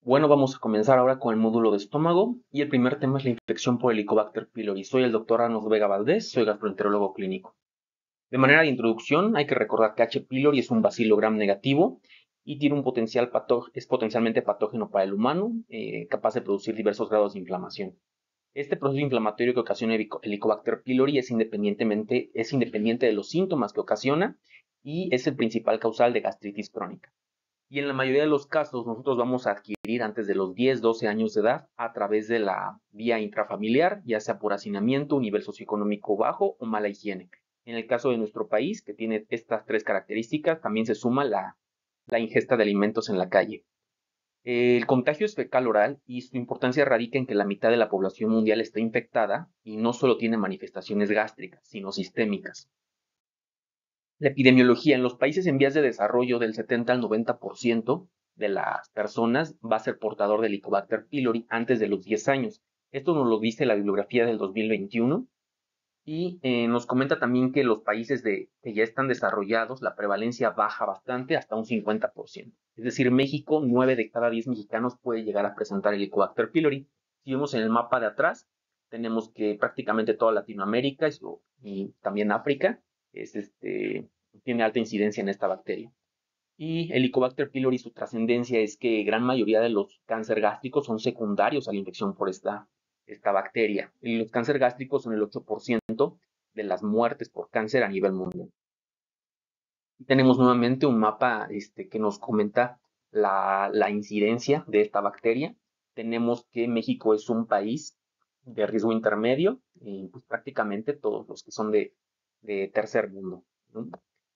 Bueno, vamos a comenzar ahora con el módulo de estómago y el primer tema es la infección por Helicobacter pylori. Soy el doctor Arnold Vega Valdés, soy gastroenterólogo clínico. De manera de introducción, hay que recordar que H. pylori es un bacilo gram negativo y tiene un es potencialmente patógeno para el humano, capaz de producir diversos grados de inflamación. Este proceso inflamatorio que ocasiona Helicobacter pylori es independiente de los síntomas que ocasiona y es el principal causal de gastritis crónica. Y en la mayoría de los casos nosotros vamos a adquirir antes de los 10, 12 años de edad a través de la vía intrafamiliar, ya sea por hacinamiento, nivel socioeconómico bajo o mala higiene. En el caso de nuestro país, que tiene estas tres características, también se suma la ingesta de alimentos en la calle. El contagio es fecal oral y su importancia radica en que la mitad de la población mundial está infectada y no solo tiene manifestaciones gástricas, sino sistémicas. La epidemiología en los países en vías de desarrollo del 70 al 90% de las personas va a ser portador de Helicobacter pylori antes de los 10 años. Esto nos lo dice la bibliografía del 2021 y nos comenta también que los países que ya están desarrollados, la prevalencia baja bastante hasta un 50%. Es decir, México, 9 de cada 10 mexicanos puede llegar a presentar Helicobacter pylori. Si vemos en el mapa de atrás, tenemos que prácticamente toda Latinoamérica y también África tiene alta incidencia en esta bacteria. Y Helicobacter pylori, su trascendencia es que gran mayoría de los cáncer gástricos son secundarios a la infección por esta bacteria. Y los cáncer gástricos son el 8% de las muertes por cáncer a nivel mundial. Y tenemos nuevamente un mapa que nos comenta la incidencia de esta bacteria. Tenemos que México es un país de riesgo intermedio, y pues prácticamente todos los que son de tercer mundo, ¿no?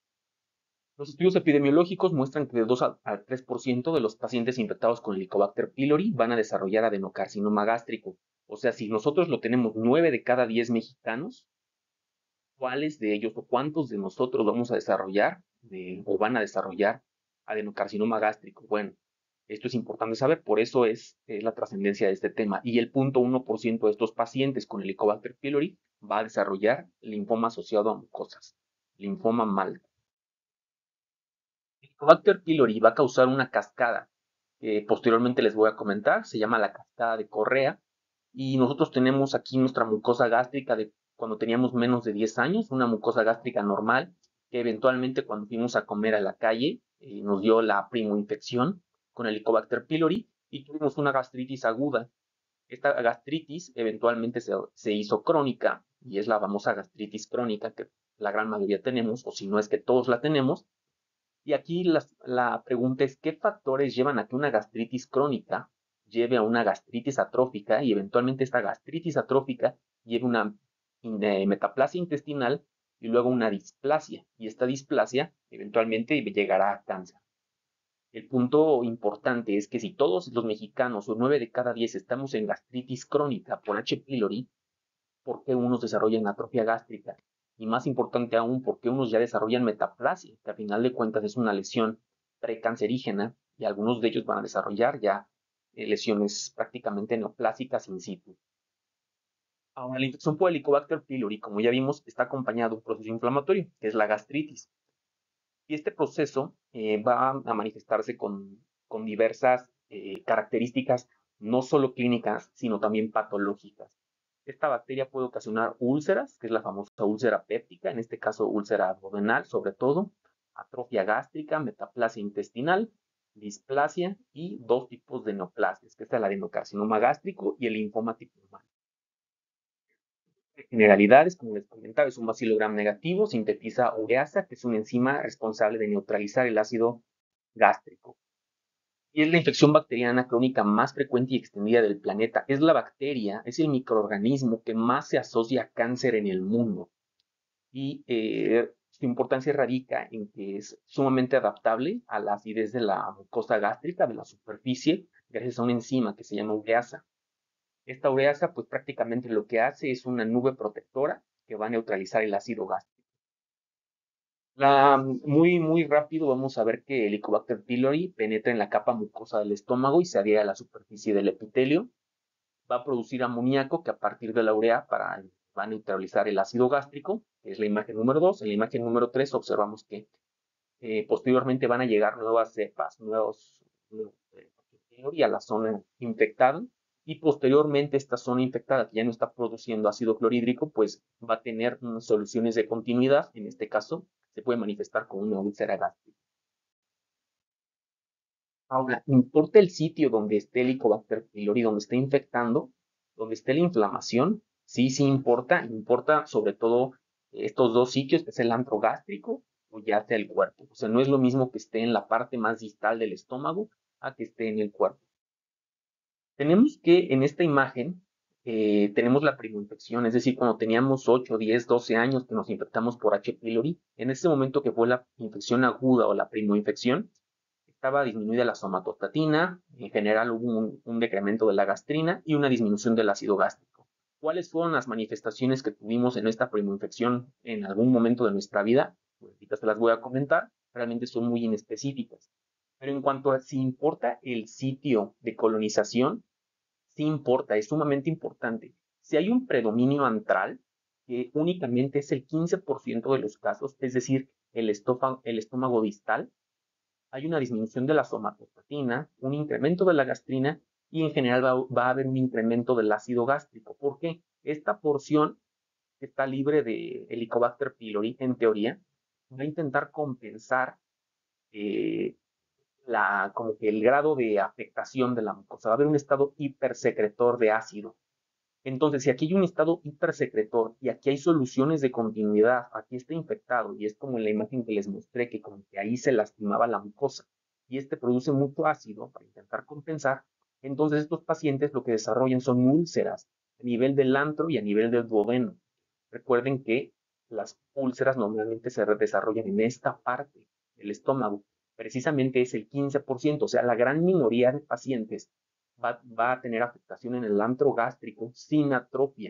Los estudios epidemiológicos muestran que de 2 al 3% de los pacientes infectados con Helicobacter pylori van a desarrollar adenocarcinoma gástrico. O sea, si nosotros lo tenemos 9 de cada 10 mexicanos, ¿cuáles de ellos o cuántos de nosotros vamos a desarrollar o van a desarrollar adenocarcinoma gástrico? Bueno, esto es importante saber, por eso es la trascendencia de este tema. Y el 0.1% de estos pacientes con Helicobacter pylori va a desarrollar linfoma asociado a mucosas, linfoma mal. Helicobacter pylori va a causar una cascada que posteriormente les voy a comentar, se llama la cascada de Correa, y nosotros tenemos aquí nuestra mucosa gástrica de cuando teníamos menos de 10 años, una mucosa gástrica normal, que eventualmente cuando fuimos a comer a la calle nos dio la primoinfección con Helicobacter pylori y tuvimos una gastritis aguda. Esta gastritis eventualmente se hizo crónica y es la famosa gastritis crónica que la gran mayoría tenemos, o si no es que todos la tenemos, y aquí la pregunta es, ¿qué factores llevan a que una gastritis crónica lleve a una gastritis atrófica y eventualmente esta gastritis atrófica lleve una metaplasia intestinal y luego una displasia? Y esta displasia eventualmente llegará a cáncer. El punto importante es que si todos los mexicanos o 9 de cada 10 estamos en gastritis crónica por H. pylori, por qué unos desarrollan atrofia gástrica y más importante aún, por qué unos ya desarrollan metaplasia, que a final de cuentas es una lesión precancerígena y algunos de ellos van a desarrollar ya lesiones prácticamente neoplásicas in situ. Ahora, la infección por Helicobacter pylori, como ya vimos, está acompañado de un proceso inflamatorio, que es la gastritis. Y este proceso va a manifestarse con diversas características, no solo clínicas, sino también patológicas. Esta bacteria puede ocasionar úlceras, que es la famosa úlcera péptica, en este caso úlcera abdominal sobre todo, atrofia gástrica, metaplasia intestinal, displasia y dos tipos de neoplasias, que es el adenocarcinoma gástrico y el linfoma tipo 1. Generalidades, como les comentaba, es un bacilo gram negativo, sintetiza ureasa, que es una enzima responsable de neutralizar el ácido gástrico. Y es la infección bacteriana crónica más frecuente y extendida del planeta. Es la bacteria, es el microorganismo que más se asocia a cáncer en el mundo. Y su importancia radica en que es sumamente adaptable a la acidez de la mucosa gástrica, de la superficie, gracias a una enzima que se llama ureasa. Esta ureasa, pues prácticamente lo que hace es una nube protectora que va a neutralizar el ácido gástrico. Muy rápido vamos a ver que el Helicobacter pylori penetra en la capa mucosa del estómago y se adhiere a la superficie del epitelio. Va a producir amoníaco que a partir de la urea va a neutralizar el ácido gástrico, que es la imagen número 2. En la imagen número 3 observamos que posteriormente van a llegar nuevas cepas, nuevos pylori a la zona infectada y posteriormente esta zona infectada que ya no está produciendo ácido clorhídrico, pues va a tener unas soluciones de continuidad. En este caso, se puede manifestar con una úlcera gástrica. Ahora, importa el sitio donde esté el Helicobacter pylori, donde esté infectando, donde esté la inflamación. Sí, sí importa. Importa sobre todo estos dos sitios, que es el antro gástrico o ya sea el cuerpo. O sea, no es lo mismo que esté en la parte más distal del estómago a que esté en el cuerpo. Tenemos que en esta imagen tenemos la primoinfección, es decir, cuando teníamos 8, 10, 12 años que nos infectamos por H. pylori, en ese momento que fue la infección aguda o la primoinfección, estaba disminuida la somatostatina, en general hubo un decremento de la gastrina y una disminución del ácido gástrico. ¿Cuáles fueron las manifestaciones que tuvimos en esta primoinfección en algún momento de nuestra vida? Pues ahorita se las voy a comentar, realmente son muy inespecíficas. Pero en cuanto a si importa el sitio de colonización, sí importa, es sumamente importante. Si hay un predominio antral, que únicamente es el 15% de los casos, es decir, el estómago distal, hay una disminución de la somatostatina, un incremento de la gastrina y en general va a haber un incremento del ácido gástrico. ¿Por qué? Esta porción que está libre de Helicobacter pylori, en teoría, va a intentar compensar eh, como que el grado de afectación de la mucosa. Va a haber un estado hipersecretor de ácido. Entonces, si aquí hay un estado hipersecretor y aquí hay soluciones de continuidad, aquí está infectado y es como en la imagen que les mostré, que como que ahí se lastimaba la mucosa y este produce mucho ácido para intentar compensar, entonces estos pacientes lo que desarrollan son úlceras a nivel del antro y a nivel del duodeno. Recuerden que las úlceras normalmente se desarrollan en esta parte del estómago, precisamente es el 15%, o sea, la gran minoría de pacientes va a tener afectación en el antro gástrico sin atrofia,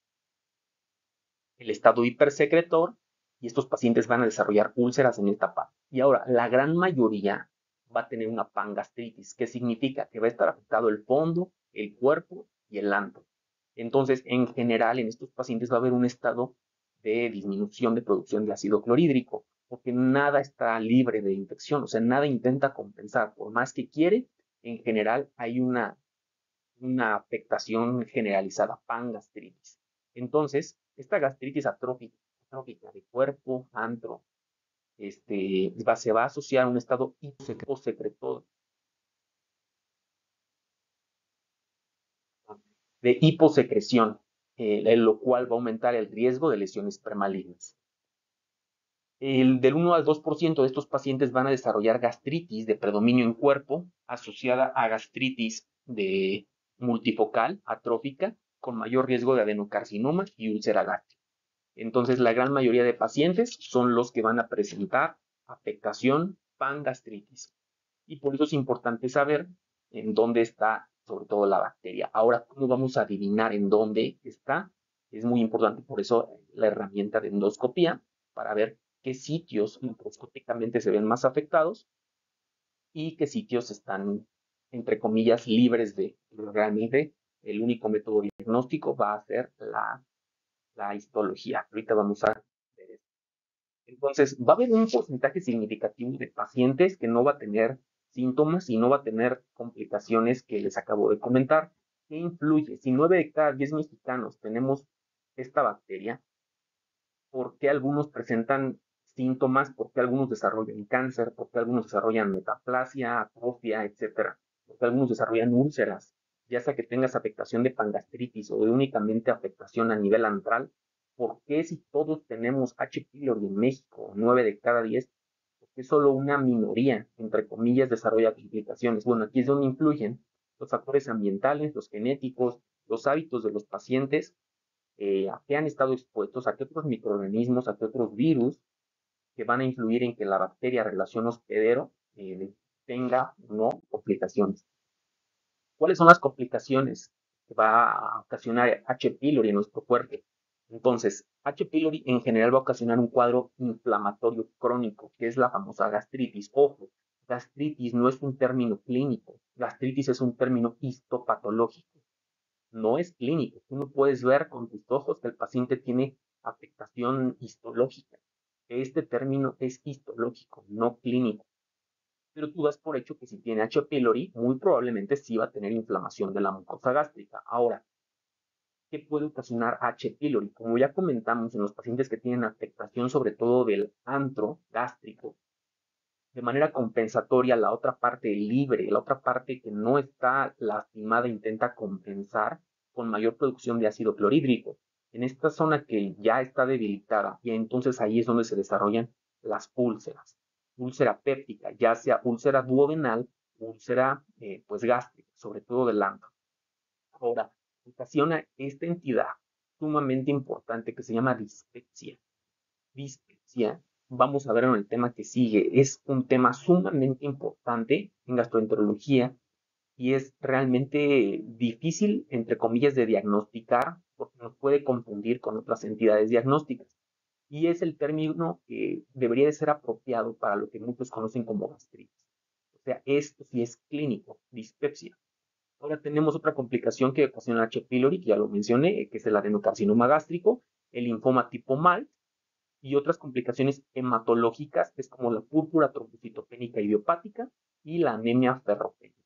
el estado hipersecretor, y estos pacientes van a desarrollar úlceras en esta parte. Y ahora, la gran mayoría va a tener una pangastritis, que significa que va a estar afectado el fondo, el cuerpo y el antro. Entonces, en general, en estos pacientes va a haber un estado de disminución de producción de ácido clorhídrico, porque nada está libre de infección, o sea, nada intenta compensar, por más que quiere, en general hay una afectación generalizada, pangastritis. Entonces, esta gastritis atrófica de cuerpo, antro, se va a asociar a un estado hiposecretor, de hiposecreción, lo cual va a aumentar el riesgo de lesiones premalignas. Del 1 al 2% de estos pacientes van a desarrollar gastritis de predominio en cuerpo asociada a gastritis de multifocal atrófica con mayor riesgo de adenocarcinoma y úlcera gástrica. Entonces, la gran mayoría de pacientes son los que van a presentar afectación pangastritis. Y por eso es importante saber en dónde está sobre todo la bacteria. Ahora, ¿cómo vamos a adivinar en dónde está? Es muy importante, por eso la herramienta de endoscopía, para ver qué sitios microscópicamente se ven más afectados y qué sitios están, entre comillas, libres de. Realmente, el único método diagnóstico va a ser la histología. Ahorita vamos a ver eso. Entonces, va a haber un porcentaje significativo de pacientes que no va a tener síntomas y no va a tener complicaciones que les acabo de comentar. ¿Qué influye? Si 9 de cada 10 mexicanos tenemos esta bacteria, ¿por qué algunos presentan síntomas? ¿Por qué algunos desarrollan cáncer? ¿Por qué algunos desarrollan metaplasia, atrofia, etcétera? ¿Por qué algunos desarrollan úlceras? Ya sea que tengas afectación de pangastritis o de únicamente afectación a nivel antral, ¿por qué si todos tenemos H. pylori en México, 9 de cada 10, por qué solo una minoría, entre comillas, desarrolla complicaciones? Bueno, aquí es donde influyen los factores ambientales, los genéticos, los hábitos de los pacientes, a qué han estado expuestos, a qué otros microorganismos, a qué otros virus que van a influir en que la bacteria relación hospedero tenga o no complicaciones. ¿Cuáles son las complicaciones que va a ocasionar H. pylori en nuestro cuerpo? Entonces, H. pylori en general va a ocasionar un cuadro inflamatorio crónico, que es la famosa gastritis. Ojo, gastritis no es un término clínico, gastritis es un término histopatológico, no es clínico. Tú no puedes ver con tus ojos que el paciente tiene afectación histológica. Este término es histológico, no clínico. pero tú das por hecho que si tiene H. pylori, muy probablemente sí va a tener inflamación de la mucosa gástrica. Ahora, ¿qué puede ocasionar H. pylori? Como ya comentamos en los pacientes que tienen afectación sobre todo del antro gástrico, de manera compensatoria la otra parte libre, la otra parte que no está lastimada intenta compensar con mayor producción de ácido clorhídrico. En esta zona que ya está debilitada, y entonces ahí es donde se desarrollan las úlceras. Úlcera péptica, ya sea úlcera duodenal, úlcera pues gástrica, sobre todo del antro. Ahora, ocasiona esta entidad sumamente importante que se llama dispepsia. Dispepsia, vamos a ver en el tema que sigue, es un tema sumamente importante en gastroenterología y es realmente difícil, entre comillas, de diagnosticar porque nos puede confundir con otras entidades diagnósticas. Y es el término que debería de ser apropiado para lo que muchos conocen como gastritis. O sea, esto sí es clínico, dispepsia. Ahora tenemos otra complicación que ocasiona H. pylori, que ya lo mencioné, que es el adenocarcinoma gástrico, el linfoma tipo MALT y otras complicaciones hematológicas, que es como la púrpura trombocitopénica idiopática y la anemia ferropénica.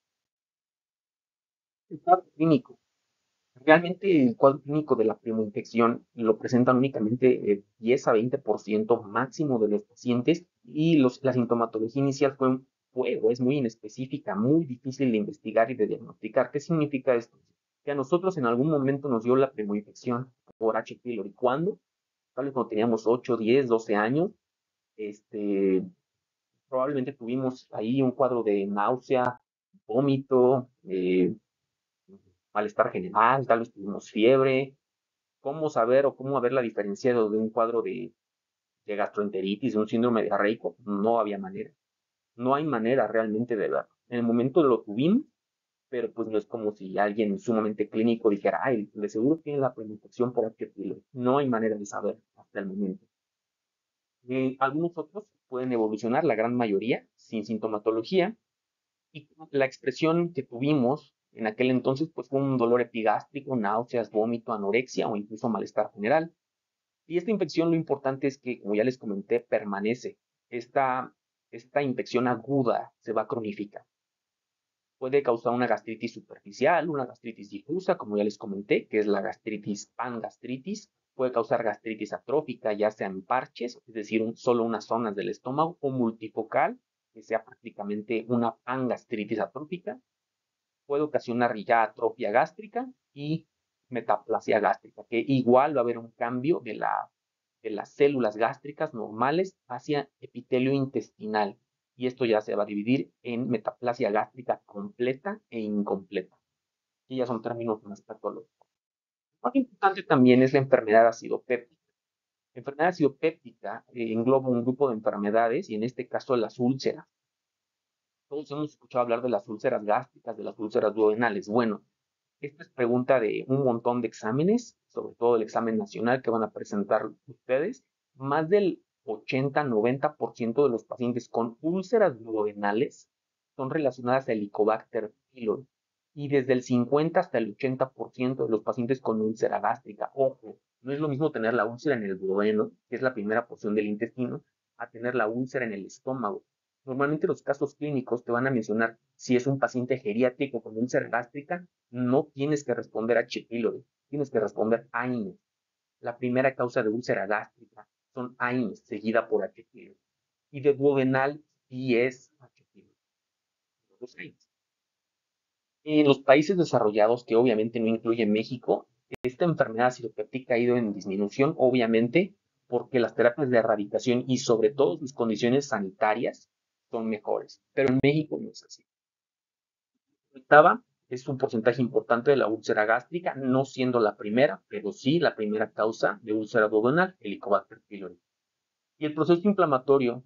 El cuadro clínico. Realmente el cuadro clínico de la primoinfección lo presentan únicamente 10 a 20% máximo de los pacientes y la sintomatología inicial es muy inespecífica, muy difícil de investigar y de diagnosticar. ¿Qué significa esto? Que a nosotros en algún momento nos dio la primoinfección por H. pylori. ¿Cuándo? Tal vez cuando teníamos 8, 10, 12 años. Este, Probablemente tuvimos ahí un cuadro de náusea, vómito, malestar general, tal vez tuvimos fiebre. ¿Cómo saber o cómo haberla diferenciado de un cuadro de gastroenteritis, de un síndrome diarreico? No había manera. No hay manera realmente de verlo. En el momento lo tuvimos, pero pues no es como si alguien sumamente clínico dijera, ay, de seguro tiene la preinfección por H. pylori. No hay manera de saber hasta el momento. Algunos otros pueden evolucionar, la gran mayoría, sin sintomatología, y la expresión que tuvimos en aquel entonces pues fue un dolor epigástrico, náuseas, vómito, anorexia o incluso malestar general. Y esta infección lo importante es que, como ya les comenté, permanece. Esta infección aguda se va a cronificar. Puede causar una gastritis superficial, una gastritis difusa, como ya les comenté, que es la gastritis pangastritis. Puede causar gastritis atrófica, ya sea en parches, es decir, solo unas zonas del estómago, o multifocal, que sea prácticamente una pangastritis atrófica. Puede ocasionar ya atrofia gástrica y metaplasia gástrica, que igual va a haber un cambio de las células gástricas normales hacia epitelio intestinal. Y esto ya se va a dividir en metaplasia gástrica completa e incompleta. Y ya son términos más patológicos. Lo importante también es la enfermedad acidopéptica. La enfermedad acidopéptica engloba un grupo de enfermedades y en este caso las úlceras. Todos hemos escuchado hablar de las úlceras gástricas, de las úlceras duodenales. Bueno, esta es pregunta de un montón de exámenes, sobre todo el examen nacional que van a presentar ustedes. Más del 80-90% de los pacientes con úlceras duodenales son relacionadas a Helicobacter pylori. Y desde el 50 hasta el 80% de los pacientes con úlcera gástrica. Ojo, no es lo mismo tener la úlcera en el duodeno, que es la primera porción del intestino, a tener la úlcera en el estómago. Normalmente los casos clínicos te van a mencionar si es un paciente geriátrico con úlcera gástrica, no tienes que responder a H. pylori, tienes que responder a AINES. La primera causa de úlcera gástrica son AINES, seguida por H. pylori. Y de duodenal sí es H. pylori. Los AINES. En los países desarrollados, que obviamente no incluye México, esta enfermedad acidopéptica ha ido en disminución, obviamente, porque las terapias de erradicación y sobre todo sus condiciones sanitarias son mejores. Pero en México no es así. Octava es un porcentaje importante de la úlcera gástrica, no siendo la primera, pero sí la primera causa de úlcera duodenal, Helicobacter pylori. Y el proceso inflamatorio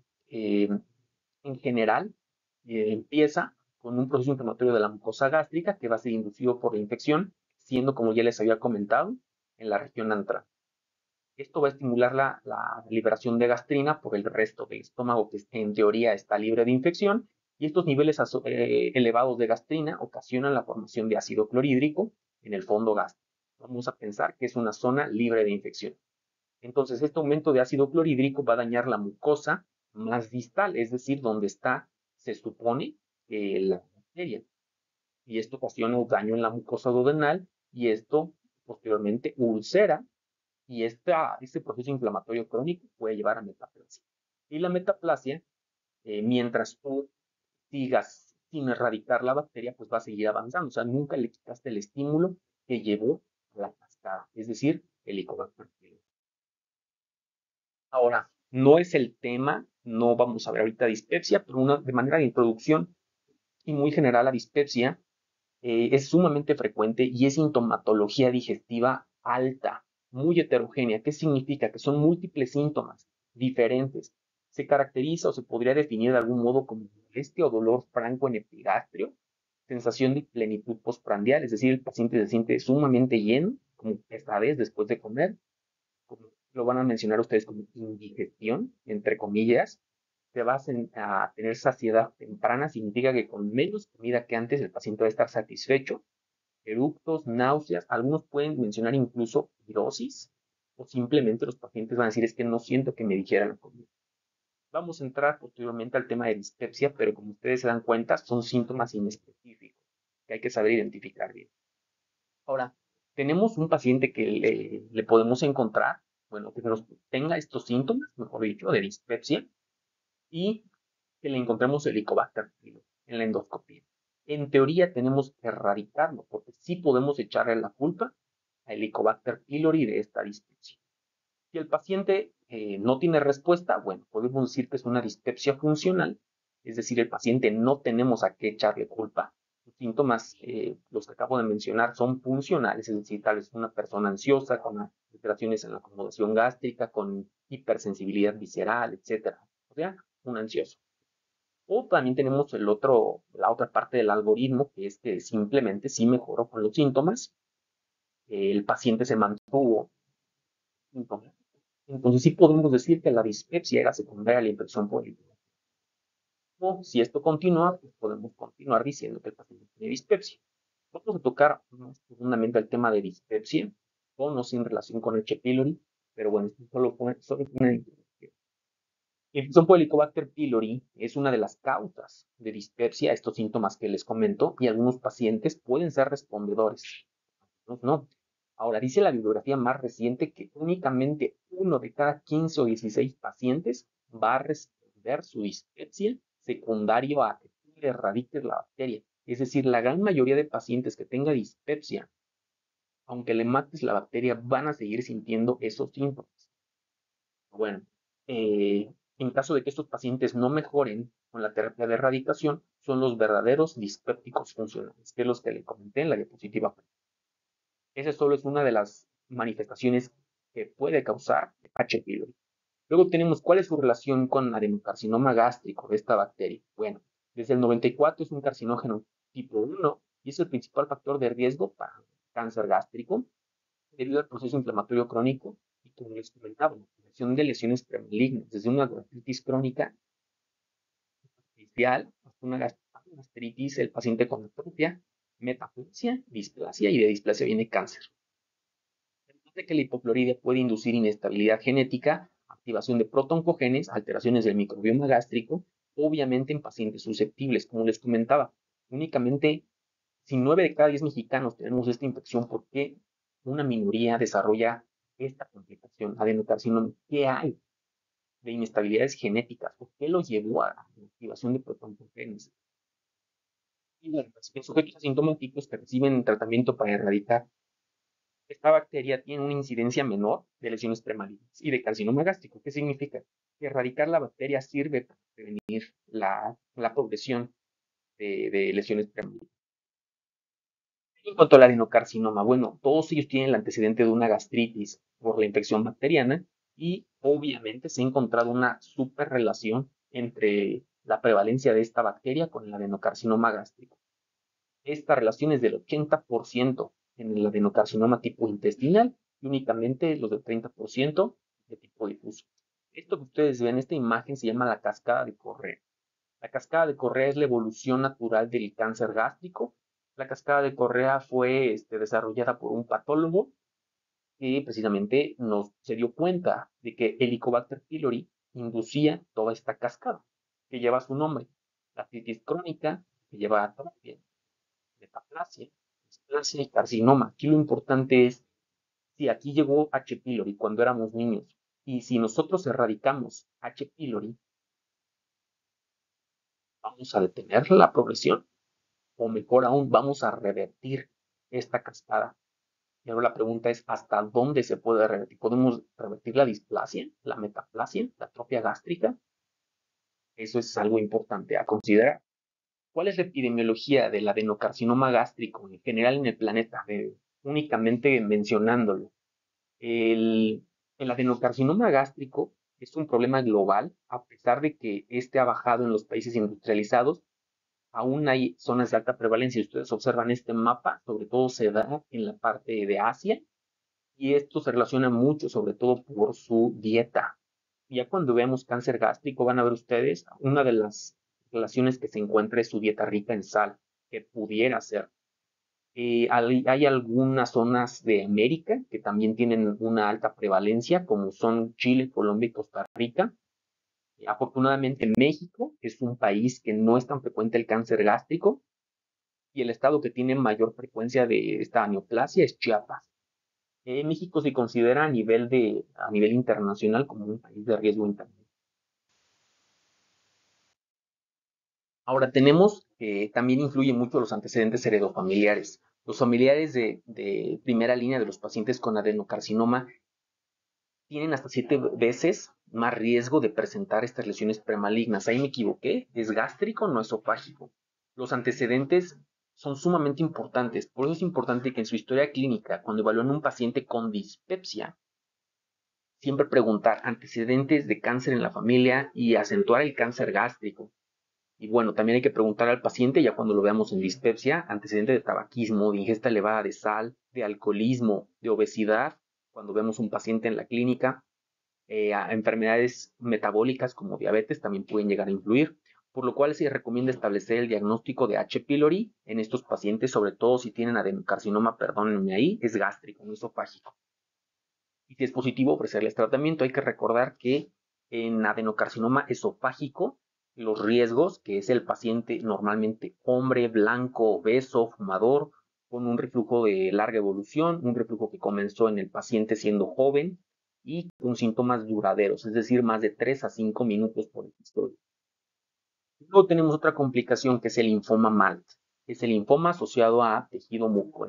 en general empieza con un proceso inflamatorio de la mucosa gástrica que va a ser inducido por la infección, siendo, como ya les había comentado, en la región antral. Esto va a estimular la liberación de gastrina por el resto del estómago que en teoría está libre de infección y estos niveles elevados de gastrina ocasionan la formación de ácido clorhídrico en el fondo gástrico. Vamos a pensar que es una zona libre de infección. Entonces, este aumento de ácido clorhídrico va a dañar la mucosa más distal, es decir, donde está se supone, que la bacteria. Y esto ocasiona un daño en la mucosa duodenal y esto posteriormente ulcera y este proceso inflamatorio crónico puede llevar a metaplasia. Y la metaplasia, mientras tú sigas sin erradicar la bacteria, pues va a seguir avanzando. O sea, nunca le quitaste el estímulo que llevó a la cascada, es decir, el Helicobacter pylori. Ahora, no es el tema, no vamos a ver ahorita dispepsia, pero de manera de introducción y muy general, la dispepsia es sumamente frecuente y es sintomatología digestiva alta, muy heterogénea. ¿Qué significa? Que son múltiples síntomas diferentes. Se caracteriza o se podría definir de algún modo como molestia o dolor franco en epigastrio, sensación de plenitud postprandial, es decir, el paciente se siente sumamente lleno, como pesadez después de comer, como lo van a mencionar ustedes como indigestión, entre comillas. Se va a tener saciedad temprana, significa que con menos comida que antes el paciente va a estar satisfecho, eructos, náuseas, algunos pueden mencionar incluso pirosis, o simplemente los pacientes van a decir es que no siento que me dijeran la comida. Vamos a entrar posteriormente al tema de dispepsia, pero como ustedes se dan cuenta, son síntomas inespecíficos que hay que saber identificar bien. Ahora, tenemos un paciente que le podemos encontrar, bueno, que tenga estos síntomas, mejor dicho, de dispepsia, y que le encontremos el Helicobacter pylori en la endoscopía. En teoría tenemos que erradicarlo, porque sí podemos echarle la culpa al Helicobacter pylori de esta dispepsia. Si el paciente no tiene respuesta, bueno, podemos decir que es una dispepsia funcional, es decir, el paciente no tenemos a qué echarle culpa. Los síntomas, los que acabo de mencionar, son funcionales, es decir, tal vez una persona ansiosa, con alteraciones en la acomodación gástrica, con hipersensibilidad visceral, etc. O sea, un ansioso. O también tenemos la otra parte del algoritmo, que es que simplemente sí mejoró con los síntomas, el paciente se mantuvo sintomático. Entonces sí podemos decir que la dispepsia era secundaria a la infección por el virus. O si esto continúa, pues podemos continuar diciendo que el paciente tiene dispepsia. Vamos a tocar más profundamente el tema de dispepsia, con o sin relación con H. pylori, pero bueno, esto solo fue una introducción. La infección por Helicobacter pylori es una de las causas de dispepsia, estos síntomas que les comento, y algunos pacientes pueden ser respondedores, otros no. Ahora, dice la bibliografía más reciente que únicamente uno de cada 15 o 16 pacientes va a responder su dispepsia secundario a que tú le erradiques la bacteria. Es decir, la gran mayoría de pacientes que tenga dispepsia, aunque le mates la bacteria, van a seguir sintiendo esos síntomas. Bueno, en caso de que estos pacientes no mejoren con la terapia de erradicación, son los verdaderos dispépticos funcionales, que es los que le comenté en la diapositiva. Esa solo es una de las manifestaciones que puede causar H. pylori. Luego tenemos cuál es su relación con adenocarcinoma gástrico de esta bacteria. Bueno, desde el 94 es un carcinógeno tipo 1 y es el principal factor de riesgo para cáncer gástrico debido al proceso inflamatorio crónico y, como les comentaba, la formación de lesiones premalignas, desde una gastritis crónica inicial hasta una gastritis, el paciente con atrofia, metaplasia, displasia y de displasia viene cáncer. De que la hipocloride puede inducir inestabilidad genética, activación de protoncogenes, alteraciones del microbioma gástrico, obviamente en pacientes susceptibles, como les comentaba. Únicamente, si 9 de cada 10 mexicanos tenemos esta infección, ¿por qué una minoría desarrolla esta complicación? Adenocarcinoma, ¿qué hay de inestabilidades genéticas? ¿Por qué lo llevó a la activación de protoncogenes? Y bueno, pues, en sujetos asintomáticos que reciben tratamiento para erradicar esta bacteria tiene una incidencia menor de lesiones premalignas y de carcinoma gástrico. ¿Qué significa? Que erradicar la bacteria sirve para prevenir la progresión de lesiones premalignas. En cuanto al adenocarcinoma, bueno, todos ellos tienen el antecedente de una gastritis por la infección bacteriana y obviamente se ha encontrado una super relación entre la prevalencia de esta bacteria con el adenocarcinoma gástrico. Esta relación es del 80% en el adenocarcinoma tipo intestinal y únicamente los del 30% de tipo difuso. Esto que ustedes ven, esta imagen se llama la cascada de Correa. La cascada de Correa es la evolución natural del cáncer gástrico. La cascada de Correa fue desarrollada por un patólogo que precisamente se dio cuenta de que Helicobacter pylori inducía toda esta cascada que lleva su nombre. La artritis crónica, que lleva a atrofia, metaplasia, displasia y carcinoma. Aquí lo importante es, si aquí llegó H. pylori cuando éramos niños, y si nosotros erradicamos H. pylori, ¿vamos a detener la progresión? O mejor aún, vamos a revertir esta cascada. Y ahora la pregunta es, ¿hasta dónde se puede revertir? ¿Podemos revertir la displasia, la metaplasia, la atrofia gástrica? Eso es algo importante a considerar. ¿Cuál es la epidemiología del adenocarcinoma gástrico en general en el planeta? Únicamente mencionándolo. El adenocarcinoma gástrico es un problema global, a pesar de que este ha bajado en los países industrializados, aún hay zonas de alta prevalencia. Si ustedes observan este mapa, sobre todo se da en la parte de Asia, y esto se relaciona mucho, sobre todo por su dieta. Ya cuando veamos cáncer gástrico, van a ver ustedes, una de las relaciones que se encuentra es su dieta rica en sal, que pudiera ser. Hay algunas zonas de América que también tienen una alta prevalencia, como son Chile, Colombia y Costa Rica. Afortunadamente, México es un país que no es tan frecuente el cáncer gástrico, y el estado que tiene mayor frecuencia de esta neoplasia es Chiapas. México se considera a nivel internacional como un país de riesgo intermedio. Ahora tenemos que también influye mucho los antecedentes heredofamiliares. Los familiares de primera línea de los pacientes con adenocarcinoma tienen hasta 7 veces más riesgo de presentar estas lesiones premalignas. Ahí me equivoqué, es gástrico, no esofágico. Los antecedentes son sumamente importantes. Por eso es importante que en su historia clínica, cuando evalúen un paciente con dispepsia, siempre preguntar antecedentes de cáncer en la familia y acentuar el cáncer gástrico. Y bueno, también hay que preguntar al paciente, ya cuando lo veamos en dispepsia, antecedentes de tabaquismo, de ingesta elevada de sal, de alcoholismo, de obesidad, cuando vemos un paciente en la clínica, enfermedades metabólicas como diabetes también pueden llegar a influir, por lo cual se recomienda establecer el diagnóstico de H. pylori en estos pacientes, sobre todo si tienen adenocarcinoma, perdónenme ahí, es gástrico, no esofágico. Y si es positivo, ofrecerles tratamiento. Hay que recordar que en adenocarcinoma esofágico, los riesgos, que es el paciente normalmente hombre, blanco, obeso, fumador, con un reflujo de larga evolución, un reflujo que comenzó en el paciente siendo joven y con síntomas duraderos, es decir, más de 3 a 5 minutos por episodio. Luego tenemos otra complicación que es el linfoma MALT. Es el linfoma asociado a tejido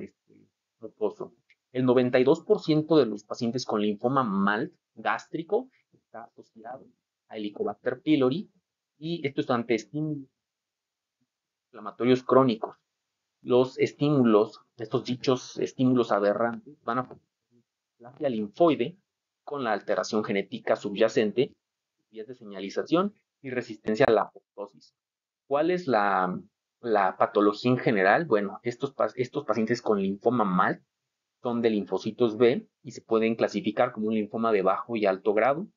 mucoso. El 92% de los pacientes con linfoma MALT gástrico está asociado a Helicobacter pylori, y esto es ante estímulos inflamatorios crónicos. Los estímulos, estos dichos estímulos aberrantes, van a plasia linfoide con la alteración genética subyacente, vías de señalización y resistencia a la apoptosis. ¿Cuál es la patología en general? Bueno, estos pacientes con linfoma MALT son de linfocitos B y se pueden clasificar como un linfoma de bajo y alto grado.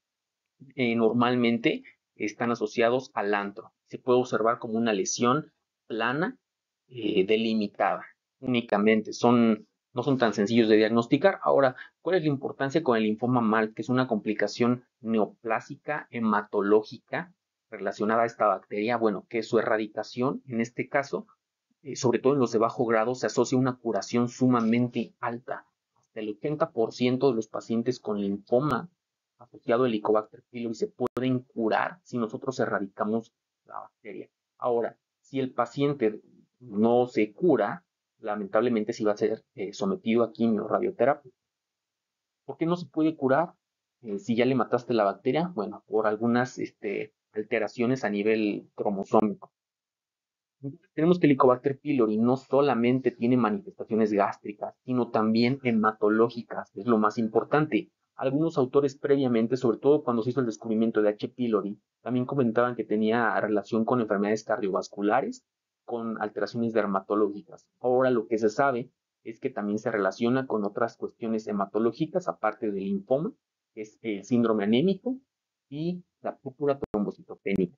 Normalmente están asociados al antro. Se puede observar como una lesión plana, delimitada únicamente. No son tan sencillos de diagnosticar. Ahora, ¿cuál es la importancia con el linfoma MALT? Que es una complicación neoplásica hematológica relacionada a esta bacteria. Bueno, que su erradicación, en este caso, sobre todo en los de bajo grado, se asocia a una curación sumamente alta. Hasta el 80% de los pacientes con linfoma asociado al Helicobacter pylori se pueden curar si nosotros erradicamos la bacteria. Ahora, si el paciente no se cura, lamentablemente sí va a ser sometido a quimio radioterapia. ¿Por qué no se puede curar si ya le mataste la bacteria? Bueno, por algunas alteraciones a nivel cromosómico. Tenemos que el Helicobacter pylori no solamente tiene manifestaciones gástricas, sino también hematológicas, es lo más importante. Algunos autores previamente, sobre todo cuando se hizo el descubrimiento de H. pylori, también comentaban que tenía relación con enfermedades cardiovasculares, con alteraciones dermatológicas. Ahora lo que se sabe es que también se relaciona con otras cuestiones hematológicas, aparte del linfoma, que es el síndrome anémico y la púrpura trombocitopénica.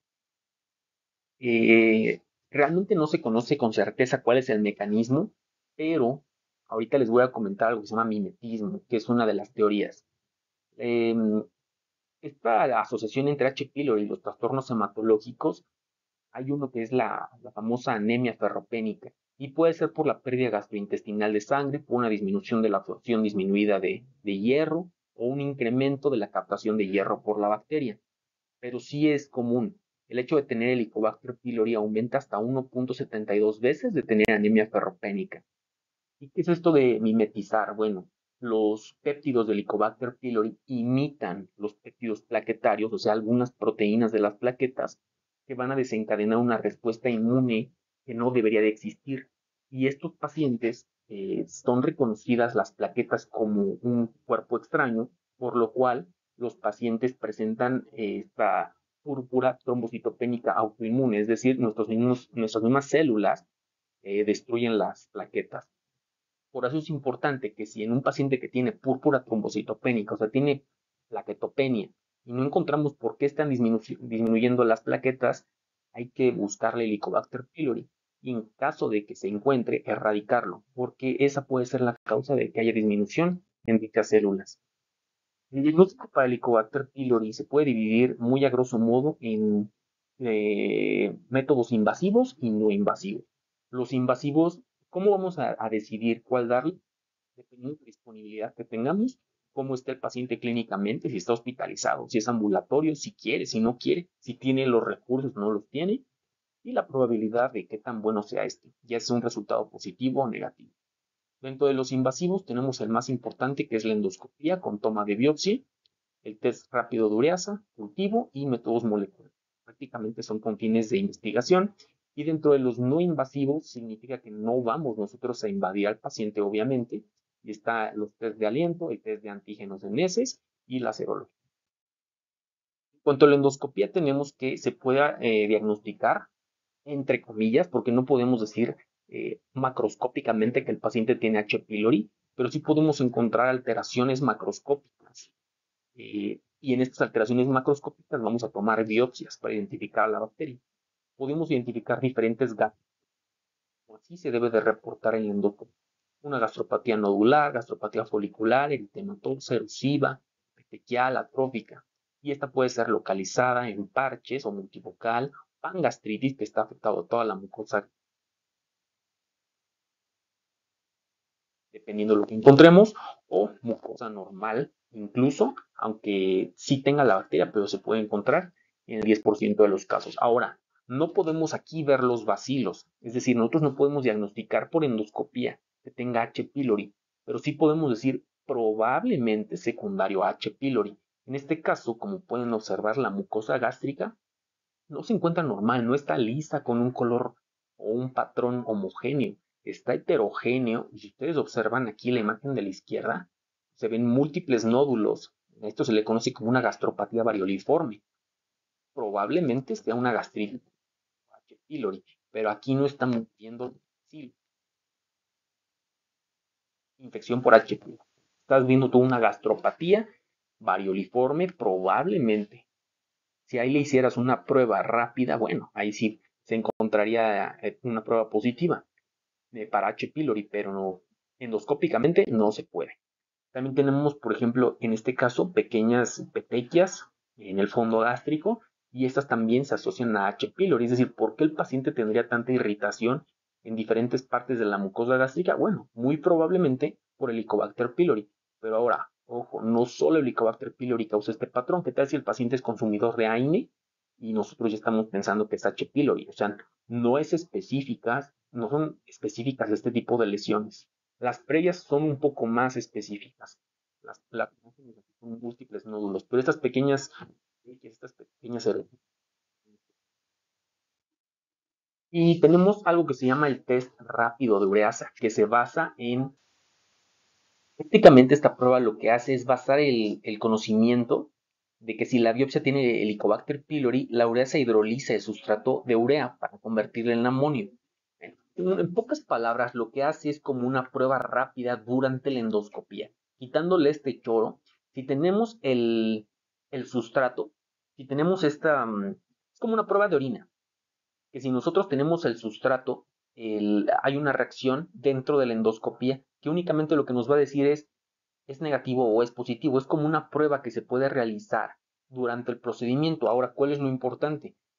Eh, Realmente no se conoce con certeza cuál es el mecanismo, pero ahorita les voy a comentar algo que se llama mimetismo, que es una de las teorías. Esta asociación entre H. pylori y los trastornos hematológicos Hay uno que es la famosa anemia ferropénica y puede ser por la pérdida gastrointestinal de sangre, por una disminución de la absorción disminuida de hierro o un incremento de la captación de hierro por la bacteria. Pero sí es común. El hecho de tener Helicobacter pylori aumenta hasta 1.72 veces de tener anemia ferropénica. ¿Y qué es esto de mimetizar? Bueno, los péptidos de Helicobacter pylori imitan los péptidos plaquetarios, o sea, algunas proteínas de las plaquetas que van a desencadenar una respuesta inmune que no debería de existir. Y estos pacientes son reconocidas las plaquetas como un cuerpo extraño, por lo cual los pacientes presentan esta púrpura trombocitopénica autoinmune, es decir, nuestras mismas células destruyen las plaquetas. Por eso es importante que si en un paciente que tiene púrpura trombocitopénica, o sea, tiene plaquetopenia, y no encontramos por qué están disminuyendo las plaquetas, hay que buscarle Helicobacter pylori. Y en caso de que se encuentre, erradicarlo, porque esa puede ser la causa de que haya disminución en dichas células. El diagnóstico para Helicobacter pylori se puede dividir muy a grosso modo en métodos invasivos y no invasivos. Los invasivos, ¿cómo vamos a decidir cuál darle? Dependiendo de la disponibilidad que tengamos, cómo está el paciente clínicamente, si está hospitalizado, si es ambulatorio, si quiere, si no quiere, si tiene los recursos, no los tiene, y la probabilidad de qué tan bueno sea este, ya es un resultado positivo o negativo. Dentro de los invasivos tenemos el más importante, que es la endoscopía con toma de biopsia, el test rápido de ureasa, cultivo y métodos moleculares. Prácticamente son con fines de investigación. Y dentro de los no invasivos significa que no vamos nosotros a invadir al paciente, obviamente. Y está los test de aliento, el test de antígenos en heces y la serología. En cuanto a la endoscopía, tenemos que se pueda diagnosticar, entre comillas, porque no podemos decir macroscópicamente que el paciente tiene H. pylori, pero sí podemos encontrar alteraciones macroscópicas. Y en estas alteraciones macroscópicas vamos a tomar biopsias para identificar la bacteria. Podemos identificar diferentes gatos. Así se debe de reportar en la endoscopia. Una gastropatía nodular, gastropatía folicular, eritematosa, erosiva, petequial, atrófica. Y esta puede ser localizada en parches o multifocal, pangastritis que está afectando a toda la mucosa, dependiendo de lo que encontremos, o mucosa normal, incluso, aunque sí tenga la bacteria, pero se puede encontrar en el 10% de los casos. Ahora, no podemos aquí ver los bacilos, es decir, nosotros no podemos diagnosticar por endoscopía que tenga H. pylori, pero sí podemos decir probablemente secundario a H. pylori. En este caso, como pueden observar, la mucosa gástrica no se encuentra normal, no está lisa con un color o un patrón homogéneo, está heterogéneo. Y si ustedes observan aquí la imagen de la izquierda, se ven múltiples nódulos. Esto se le conoce como una gastropatía varioliforme. Probablemente sea una gastritis H. pylori, pero aquí no estamos viendo infección por H. pylori. Estás viendo tú una gastropatía varioliforme, probablemente. Si ahí le hicieras una prueba rápida, bueno, ahí sí se encontraría una prueba positiva para H. pylori, pero no, endoscópicamente no se puede. También tenemos, por ejemplo, en este caso, pequeñas petequias en el fondo gástrico y estas también se asocian a H. pylori, es decir, ¿por qué el paciente tendría tanta irritación en diferentes partes de la mucosa gástrica? Bueno, muy probablemente por el Helicobacter pylori, pero ahora, ojo, no solo el Helicobacter pylori causa este patrón. ¿Qué tal si el paciente es consumidor de AINE y nosotros ya estamos pensando que es H. pylori? O sea, no son específicas de este tipo de lesiones. Las previas son un poco más específicas. Las son múltiples nódulos, pero estas pequeñas y tenemos algo que se llama el test rápido de ureasa, que se basa en, prácticamente esta prueba lo que hace es basar el conocimiento de que si la biopsia tiene Helicobacter pylori, la ureasa hidroliza el sustrato de urea para convertirlo en amonio. En pocas palabras, lo que hace es como una prueba rápida durante la endoscopía, quitándole este choro. Si tenemos el sustrato, si tenemos es como una prueba de orina, que si nosotros tenemos el sustrato, hay una reacción dentro de la endoscopía que únicamente lo que nos va a decir es negativo o es positivo. Es como una prueba que se puede realizar durante el procedimiento. Ahora, ¿cuál es lo importante?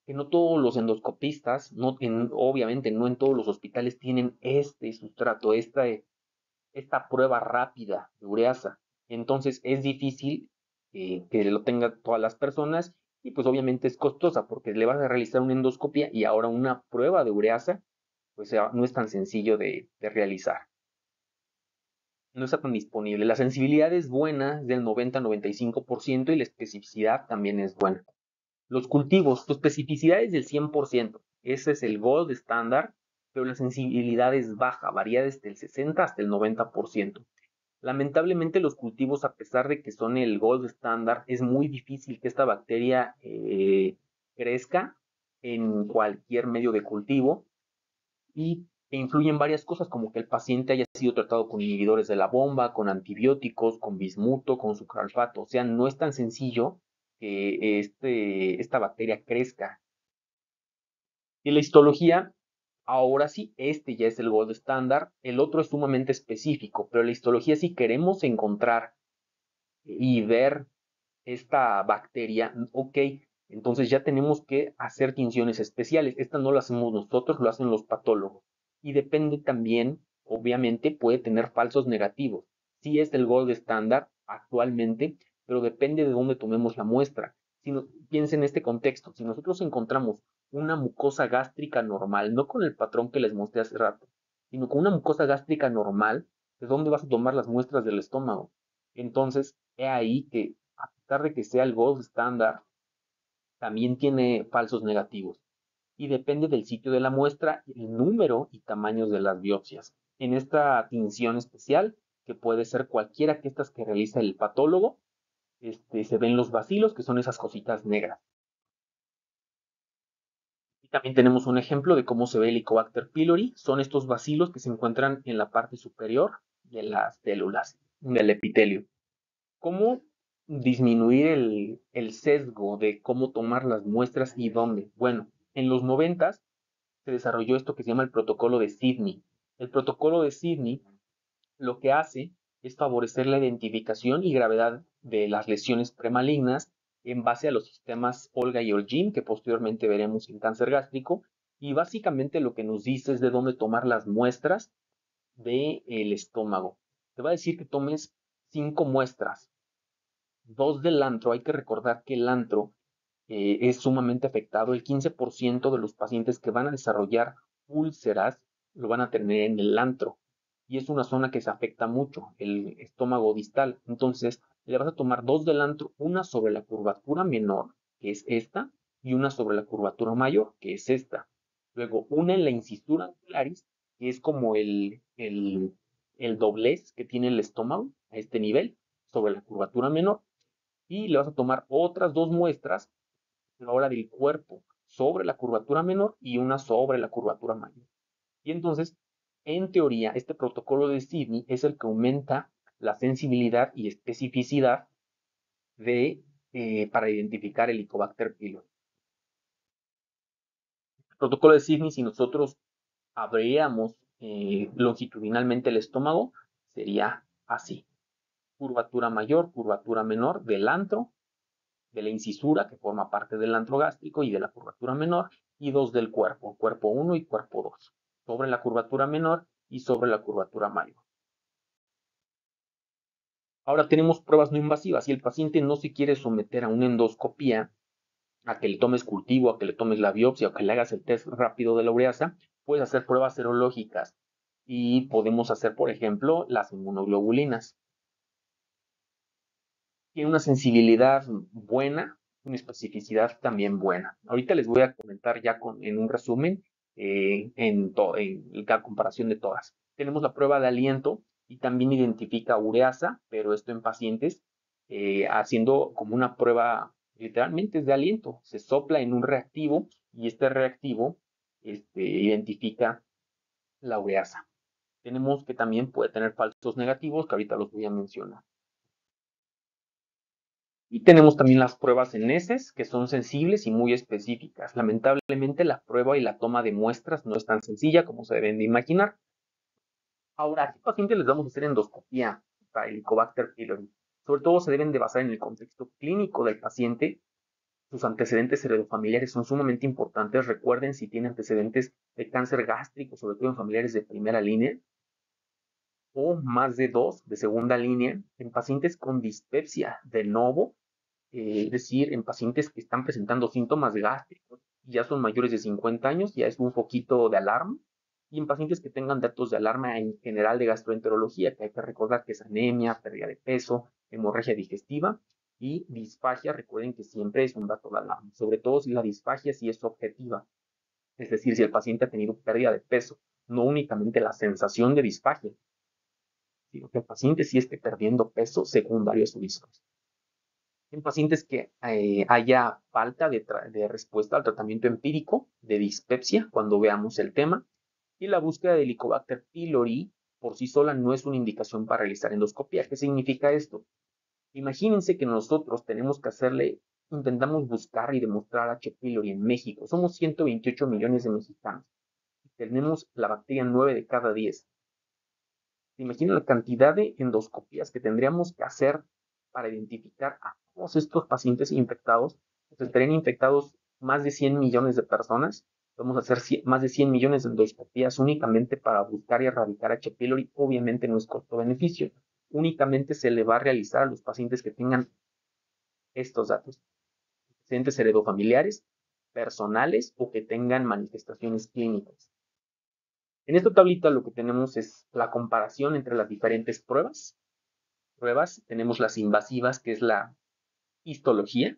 que no todos los endoscopistas, obviamente no en todos los hospitales tienen este sustrato, esta prueba rápida de ureasa. Entonces es difícil que lo tengan todas las personas y pues obviamente es costosa porque le vas a realizar una endoscopia y ahora una prueba de ureasa, pues no es tan sencillo de realizar. No está tan disponible. La sensibilidad es buena, es del 90-95% y la especificidad también es buena. Los cultivos, su especificidad es del 100%. Ese es el gold estándar, pero la sensibilidad es baja, varía desde el 60 hasta el 90%. Lamentablemente los cultivos, a pesar de que son el gold estándar, es muy difícil que esta bacteria crezca en cualquier medio de cultivo y influyen varias cosas como que el paciente haya sido tratado con inhibidores de la bomba, con antibióticos, con bismuto, con sucralfato. O sea, no es tan sencillo que esta bacteria crezca. Y la histología, ahora sí, este ya es el gold estándar, el otro es sumamente específico, pero la histología, si queremos encontrar y ver esta bacteria, ok, entonces ya tenemos que hacer tinciones especiales. Esta no la hacemos nosotros, lo hacen los patólogos. Y depende también, obviamente, puede tener falsos negativos. Sí es el gold estándar actualmente, pero depende de dónde tomemos la muestra. Piensen en este contexto, si nosotros encontramos una mucosa gástrica normal, no con el patrón que les mostré hace rato, sino con una mucosa gástrica normal, ¿de dónde vas a tomar las muestras del estómago? Entonces, he ahí que, a pesar de que sea el gold estándar, también tiene falsos negativos y depende del sitio de la muestra, el número y tamaños de las biopsias. En esta tinción especial, que puede ser cualquiera que estas que realiza el patólogo, se ven los bacilos, que son esas cositas negras. Y también tenemos un ejemplo de cómo se ve el Helicobacter pylori. Son estos bacilos que se encuentran en la parte superior de las células del epitelio. ¿Cómo disminuir el sesgo de cómo tomar las muestras y dónde? Bueno, en los 90 se desarrolló esto que se llama el protocolo de Sydney. El protocolo de Sydney lo que hace es favorecer la identificación y gravedad de las lesiones premalignas en base a los sistemas Olga y Olgin, que posteriormente veremos en cáncer gástrico, y básicamente lo que nos dice es de dónde tomar las muestras del estómago. Te va a decir que tomes 5 muestras, 2 del antro. Hay que recordar que el antro es sumamente afectado. El 15% de los pacientes que van a desarrollar úlceras lo van a tener en el antro. Y es una zona que se afecta mucho, el estómago distal. Entonces, le vas a tomar 2 del antro, una sobre la curvatura menor, que es esta, y una sobre la curvatura mayor, que es esta. Luego, una en la incisura ancularis, que es como el doblez que tiene el estómago a este nivel, sobre la curvatura menor. Y le vas a tomar otras 2 muestras ahora del cuerpo sobre la curvatura menor y una sobre la curvatura mayor. Y entonces, en teoría, este protocolo de Sydney es el que aumenta la sensibilidad y especificidad para identificar el Helicobacter pylori. El protocolo de Sydney, si nosotros abriéramos longitudinalmente el estómago, sería así: curvatura mayor, curvatura menor del antro, de la incisura que forma parte del antro gástrico y de la curvatura menor, y 2 del cuerpo, cuerpo 1 y cuerpo 2, sobre la curvatura menor y sobre la curvatura mayor. Ahora tenemos pruebas no invasivas. Si el paciente no se quiere someter a una endoscopía, a que le tomes cultivo, a que le tomes la biopsia o que le hagas el test rápido de la ureasa, puedes hacer pruebas serológicas y podemos hacer, por ejemplo, las inmunoglobulinas. Tiene una sensibilidad buena, una especificidad también buena. Ahorita les voy a comentar ya en un resumen en la comparación de todas. Tenemos la prueba de aliento y también identifica ureasa, pero esto en pacientes haciendo como una prueba, literalmente es de aliento. Se sopla en un reactivo y este reactivo identifica la ureasa. Tenemos que también puede tener falsos negativos, que ahorita los voy a mencionar. Y tenemos también las pruebas en heces, que son sensibles y muy específicas. Lamentablemente, la prueba y la toma de muestras no es tan sencilla como se deben de imaginar. Ahora, ¿a qué pacientes les vamos a hacer endoscopía para el Helicobacter pylori? Sobre todo se deben de basar en el contexto clínico del paciente Sus antecedentes heredofamiliares son sumamente importantes. Recuerden si tiene antecedentes de cáncer gástrico, sobre todo en familiares de primera línea, o más de dos de segunda línea, en pacientes con dispepsia de novo, es decir, en pacientes que están presentando síntomas gástricos y ya son mayores de 50 años, ya es un poquito de alarma, y en pacientes que tengan datos de alarma en general de gastroenterología, que hay que recordar que es anemia, pérdida de peso, hemorragia digestiva y disfagia. Recuerden que siempre es un dato de alarma, sobre todo si la disfagia sí es objetiva, es decir, si el paciente ha tenido pérdida de peso, no únicamente la sensación de disfagia, sino que el paciente sí esté perdiendo peso secundario a su disfagia. En pacientes que haya falta de respuesta al tratamiento empírico de dispepsia, cuando veamos el tema, y la búsqueda de Helicobacter pylori por sí sola no es una indicación para realizar endoscopia. ¿Qué significa esto? Imagínense que nosotros tenemos que intentamos buscar y demostrar H. pylori en México. Somos 128 millones de mexicanos. Tenemos la bacteria 9 de cada 10. ¿Se imaginan la cantidad de endoscopías que tendríamos que hacer para identificar a todos estos pacientes infectados? Pues estarían infectados más de 100 millones de personas. Vamos a hacer más de 100 millones de endoscopías únicamente para buscar y erradicar H. pylori. Obviamente no es costo-beneficio. Únicamente se le va a realizar a los pacientes que tengan estos datos. Pacientes heredofamiliares, personales o que tengan manifestaciones clínicas. En esta tablita lo que tenemos es la comparación entre las diferentes pruebas. Tenemos las invasivas, que es la histología,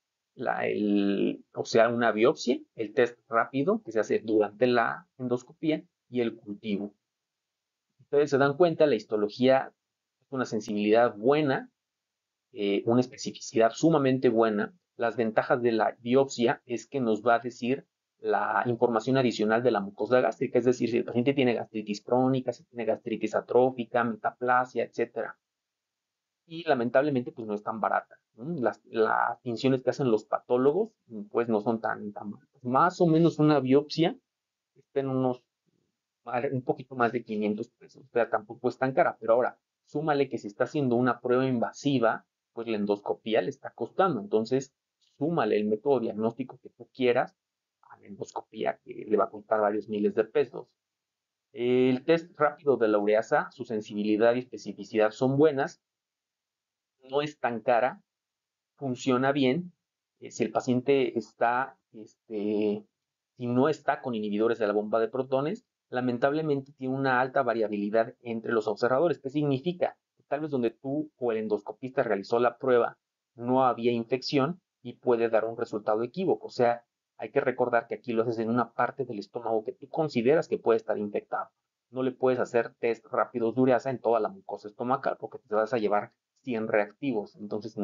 o sea, una biopsia, el test rápido que se hace durante la endoscopía y el cultivo. Ustedes se dan cuenta, la histología es una sensibilidad buena, una especificidad sumamente buena. Las ventajas de la biopsia es que nos va a decir la información adicional de la mucosa gástrica, es decir, si el paciente tiene gastritis crónica, si tiene gastritis atrófica, metaplasia, etcétera. Y lamentablemente pues no es tan barata, ¿no? Las tinciones que hacen los patólogos pues no son tan baratas. Más o menos una biopsia está en un poquito más de 500 pesos, o sea, tampoco es tan cara, pero ahora súmale que si está haciendo una prueba invasiva, pues la endoscopía le está costando, entonces súmale el método diagnóstico que tú quieras a la endoscopía que le va a costar varios miles de pesos. El test rápido de la ureasa, su sensibilidad y especificidad son buenas, no es tan cara, funciona bien. Si el paciente si no está con inhibidores de la bomba de protones, lamentablemente tiene una alta variabilidad entre los observadores. ¿Qué significa? Tal vez donde tú o el endoscopista realizó la prueba no había infección y puede dar un resultado equívoco. O sea, hay que recordar que aquí lo haces en una parte del estómago que tú consideras que puede estar infectado. No le puedes hacer test rápidos de ureasa en toda la mucosa estomacal porque te vas a llevar 100 reactivos. Entonces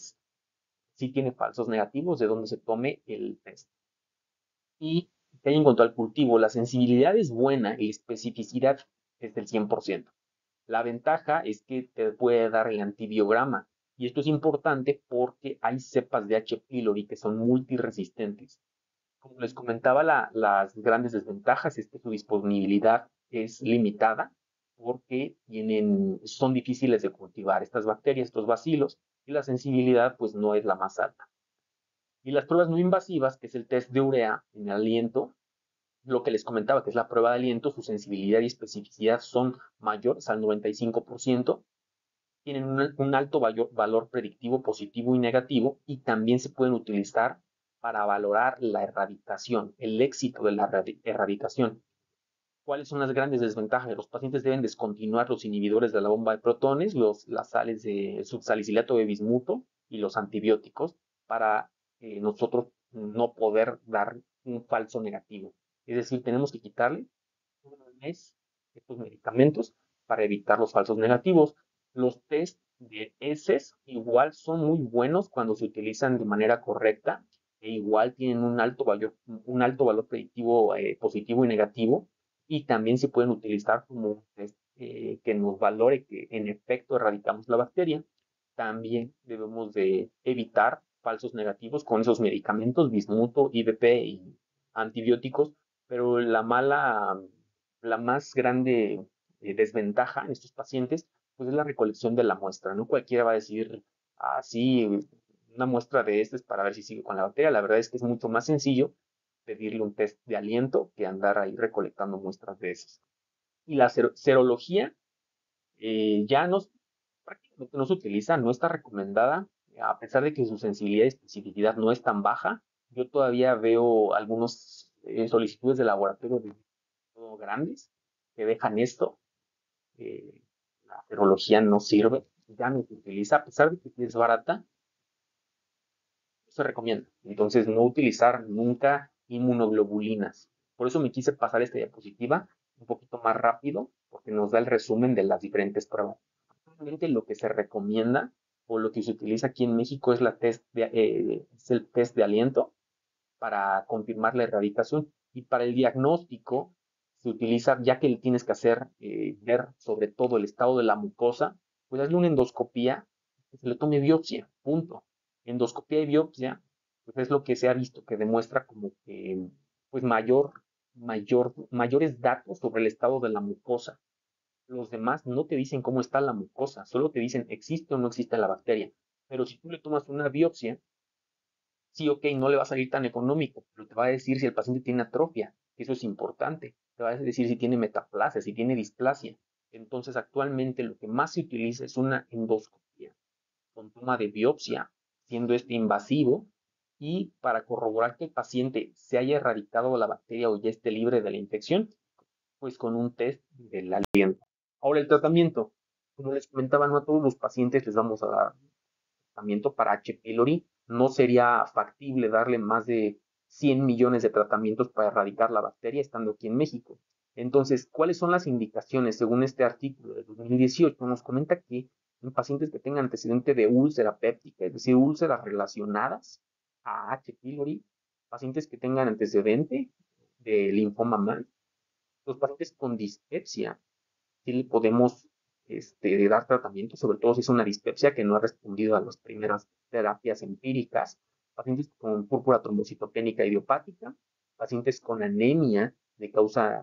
sí tiene falsos negativos de donde se tome el test. Y que hay en cuanto al cultivo, la sensibilidad es buena y la especificidad es del 100%. La ventaja es que te puede dar el antibiograma. Y esto es importante porque hay cepas de H. pylori que son multiresistentes. Como les comentaba, las grandes desventajas es que su disponibilidad es limitada porque son difíciles de cultivar estas bacterias, estos bacilos, y la sensibilidad pues no es la más alta. Y las pruebas no invasivas, que es el test de urea en el aliento, lo que les comentaba, que es la prueba de aliento, su sensibilidad y especificidad son mayores al 95%, tienen un alto valor predictivo positivo y negativo, y también se pueden utilizar para valorar la erradicación, el éxito de la erradicación. ¿Cuáles son las grandes desventajas? Los pacientes deben descontinuar los inhibidores de la bomba de protones, las sales de subsalicilato de bismuto y los antibióticos para nosotros no poder dar un falso negativo. Es decir, tenemos que quitarle un mes estos medicamentos para evitar los falsos negativos. Los test de heces igual son muy buenos cuando se utilizan de manera correcta e igual tienen un alto valor predictivo positivo y negativo, y también se pueden utilizar como un test que nos valore que en efecto erradicamos la bacteria. También debemos de evitar falsos negativos con esos medicamentos, bismuto, IVP y antibióticos, pero la más grande desventaja en estos pacientes, pues es la recolección de la muestra, ¿no? Cualquiera va a decir, ah, sí, una muestra de heces para ver si sigue con la bacteria. La verdad es que es mucho más sencillo pedirle un test de aliento que andar ahí recolectando muestras de heces. Y la serología ya no, prácticamente no se utiliza, no está recomendada, a pesar de que su sensibilidad y especificidad no es tan baja. Yo todavía veo algunos solicitudes de laboratorio de todo grandes que dejan esto. eh, la serología no sirve, ya no se utiliza, a pesar de que sí es barata, no se recomienda. Entonces, no utilizar nunca inmunoglobulinas. Por eso me quise pasar esta diapositiva un poquito más rápido, porque nos da el resumen de las diferentes pruebas. Actualmente lo que se recomienda o lo que se utiliza aquí en México es, es el test de aliento para confirmar la erradicación, y para el diagnóstico se utiliza, ya que le tienes que hacer ver sobre todo el estado de la mucosa, pues hazle una endoscopía, que se le tome biopsia, punto. Endoscopía y biopsia, pues es lo que se ha visto que demuestra como que pues mayores datos sobre el estado de la mucosa. Los demás no te dicen cómo está la mucosa, solo te dicen existe o no existe la bacteria. Pero si tú le tomas una biopsia, sí, ok, no le va a salir tan económico, pero te va a decir si el paciente tiene atrofia, que eso es importante. Te va a decir si tiene metaplasia, si tiene displasia. Entonces, actualmente lo que más se utiliza es una endoscopia con toma de biopsia, siendo este invasivo, y para corroborar que el paciente se haya erradicado la bacteria o ya esté libre de la infección, pues con un test del aliento. Ahora, el tratamiento. Como les comentaba, no a todos los pacientes les vamos a dar tratamiento para H. pylori. No sería factible darle más de 100 millones de tratamientos para erradicar la bacteria estando aquí en México. Entonces, ¿cuáles son las indicaciones según este artículo de 2018? Nos comenta que en pacientes que tengan antecedente de úlcera péptica, es decir, úlceras relacionadas a H. pylori, pacientes que tengan antecedente de linfoma MAN, los pacientes con dispepsia, sí le podemos dar tratamiento, sobre todo si es una dispepsia que no ha respondido a las primeras terapias empíricas, pacientes con púrpura trombocitopénica idiopática, pacientes con anemia de causa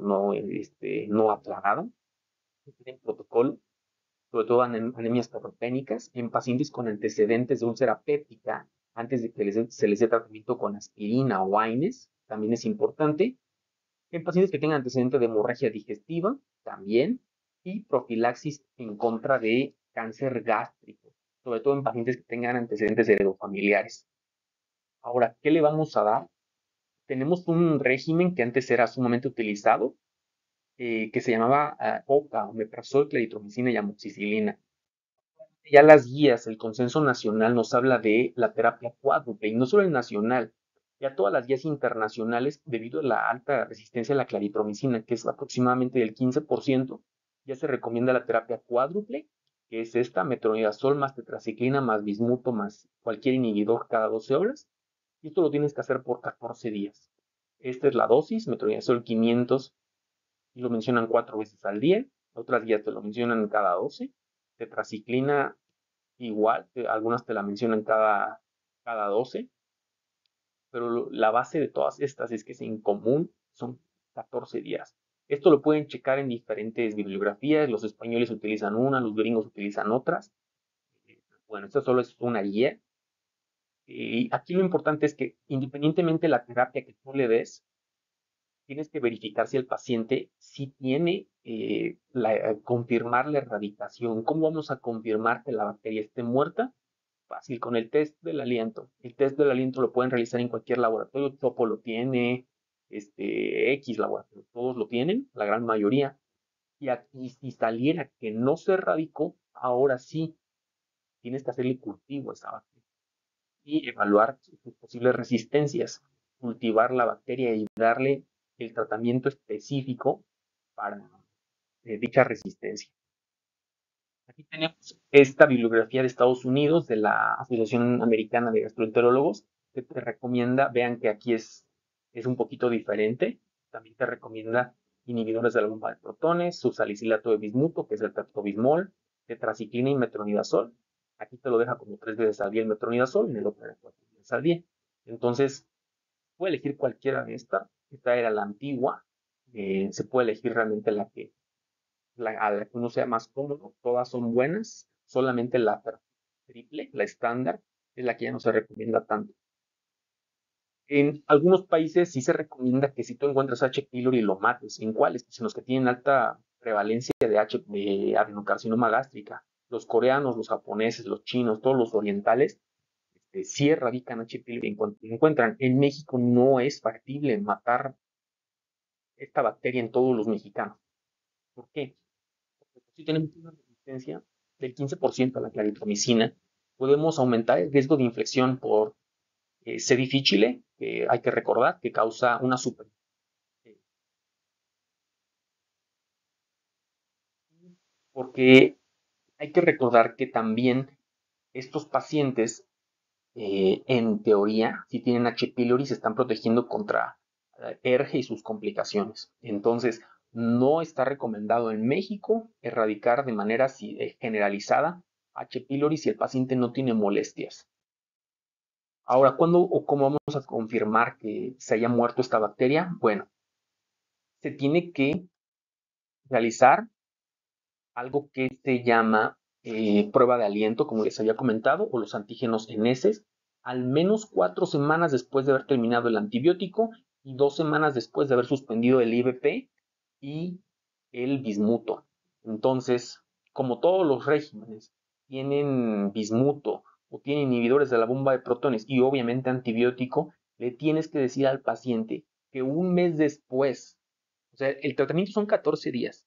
no aclarada, tienen protocolo, sobre todo anemias trombopénicas, en pacientes con antecedentes de úlcera péptica, antes de que se les dé tratamiento con aspirina o AINES, también es importante, en pacientes que tengan antecedentes de hemorragia digestiva, también, y profilaxis en contra de cáncer gástrico, sobre todo en pacientes que tengan antecedentes heredofamiliares. Ahora, ¿qué le vamos a dar? Tenemos un régimen que antes era sumamente utilizado, que se llamaba OCA, omeprazol, claritromicina y amoxicilina. Ya las guías, el consenso nacional nos habla de la terapia cuádruple, y no solo el nacional, ya todas las guías internacionales, debido a la alta resistencia a la claritromicina, que es aproximadamente del 15%, ya se recomienda la terapia cuádruple, que es esta, metronidazol más tetraciclina más bismuto más cualquier inhibidor cada 12 horas, y esto lo tienes que hacer por 14 días. Esta es la dosis, metronidazol 500, y lo mencionan 4 veces al día, otras guías te lo mencionan cada 12, tetraciclina igual, algunas te la mencionan cada 12, pero la base de todas estas es que es en común, son 14 días. Esto lo pueden checar en diferentes bibliografías, los españoles utilizan una, los gringos utilizan otras. Bueno, esto solo es una guía. Y aquí lo importante es que independientemente de la terapia que tú le des, tienes que verificar si el paciente sí tiene, confirmar la erradicación. ¿Cómo vamos a confirmar que la bacteria esté muerta? Fácil, con el test del aliento. El test del aliento lo pueden realizar en cualquier laboratorio. Topo lo tiene, X laboratorio, todos lo tienen, la gran mayoría. Y aquí, si saliera que no se erradicó, ahora sí tienes que hacerle cultivo a esa bacteria y evaluar sus posibles resistencias, cultivar la bacteria y darle el tratamiento específico para dicha resistencia. Aquí tenemos esta bibliografía de Estados Unidos de la Asociación Americana de Gastroenterólogos, que te recomienda, vean que aquí es un poquito diferente, también te recomienda inhibidores de la bomba de protones, su salicilato de bismuto, que es el peptobismol, tetraciclina y metronidazol. Aquí te lo deja como 3 veces al día el metronidazol, en el otro era 4 veces al día. Entonces, puede elegir cualquiera de estas. Esta era la antigua, se puede elegir realmente a la que uno sea más cómodo, todas son buenas, solamente la triple, la estándar, es la que ya no se recomienda tanto. En algunos países sí se recomienda que si tú encuentras H. pylori lo mates. ¿En cuáles? Pues en los que tienen alta prevalencia de adenocarcinoma gástrica. Los coreanos, los japoneses, los chinos, todos los orientales, sí erradican H. pylori en cuanto lo encuentran. En México no es factible matar esta bacteria en todos los mexicanos. ¿Por qué? Porque si tenemos una resistencia del 15% a la claritromicina, podemos aumentar el riesgo de infección por sedifíchile, que hay que recordar que causa una super. Porque hay que recordar que también estos pacientes, en teoría, si tienen H. pylori, se están protegiendo contra ERGE y sus complicaciones. Entonces, no está recomendado en México erradicar de manera generalizada H. pylori si el paciente no tiene molestias. Ahora, ¿cuándo o cómo vamos a confirmar que se haya muerto esta bacteria? Bueno, se tiene que realizar algo que se llama prueba de aliento, como les había comentado, o los antígenos en heces, al menos 4 semanas después de haber terminado el antibiótico y 2 semanas después de haber suspendido el IVP y el bismuto. Entonces, como todos los regímenes tienen bismuto o tienen inhibidores de la bomba de protones y obviamente antibiótico, le tienes que decir al paciente que un mes después, o sea, el tratamiento son 14 días,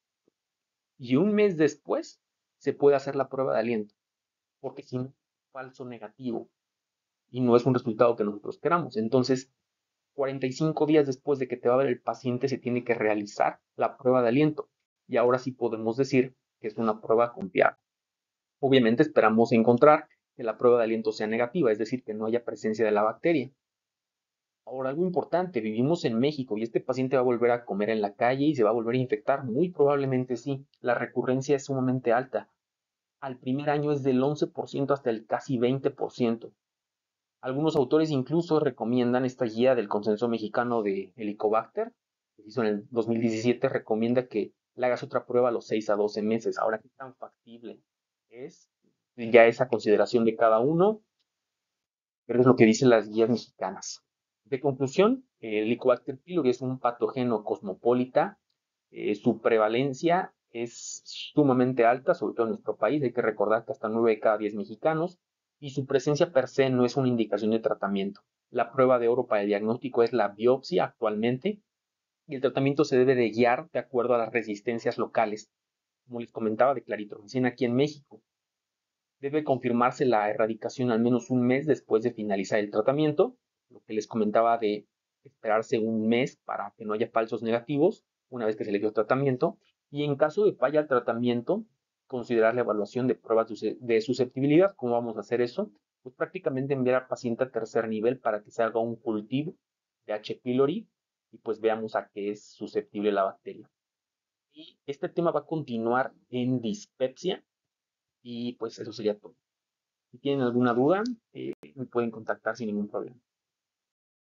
y un mes después se puede hacer la prueba de aliento, porque si no, es falso negativo y no es un resultado que nosotros queramos. Entonces, 45 días después de que te va a ver el paciente, se tiene que realizar la prueba de aliento. Y ahora sí podemos decir que es una prueba confiable. Obviamente esperamos encontrar que la prueba de aliento sea negativa, es decir, que no haya presencia de la bacteria. Ahora, algo importante, vivimos en México y este paciente va a volver a comer en la calle y se va a volver a infectar. Muy probablemente sí. La recurrencia es sumamente alta. Al primer año es del 11% hasta el casi 20%. Algunos autores incluso recomiendan esta guía del consenso mexicano de Helicobacter, que se hizo en el 2017, recomienda que le hagas otra prueba a los 6 a 12 meses. Ahora, ¿qué tan factible es? Ya esa consideración de cada uno, pero es lo que dicen las guías mexicanas. De conclusión, el Helicobacter pylori es un patógeno cosmopolita. Su prevalencia es sumamente alta, sobre todo en nuestro país. Hay que recordar que hasta 9 de cada 10 mexicanos, y su presencia per se no es una indicación de tratamiento. La prueba de oro para el diagnóstico es la biopsia actualmente, y el tratamiento se debe de guiar de acuerdo a las resistencias locales. Como les comentaba, de claritromicina aquí en México, debe confirmarse la erradicación al menos un mes después de finalizar el tratamiento, lo que les comentaba de esperarse un mes para que no haya falsos negativos una vez que se le dio tratamiento, y en caso de falla al tratamiento, considerar la evaluación de pruebas de susceptibilidad. ¿Cómo vamos a hacer eso? Pues prácticamente enviar al paciente a tercer nivel para que se haga un cultivo de H. pylori y pues veamos a qué es susceptible la bacteria. Y este tema va a continuar en dispepsia y pues eso sería todo. Si tienen alguna duda, me pueden contactar sin ningún problema.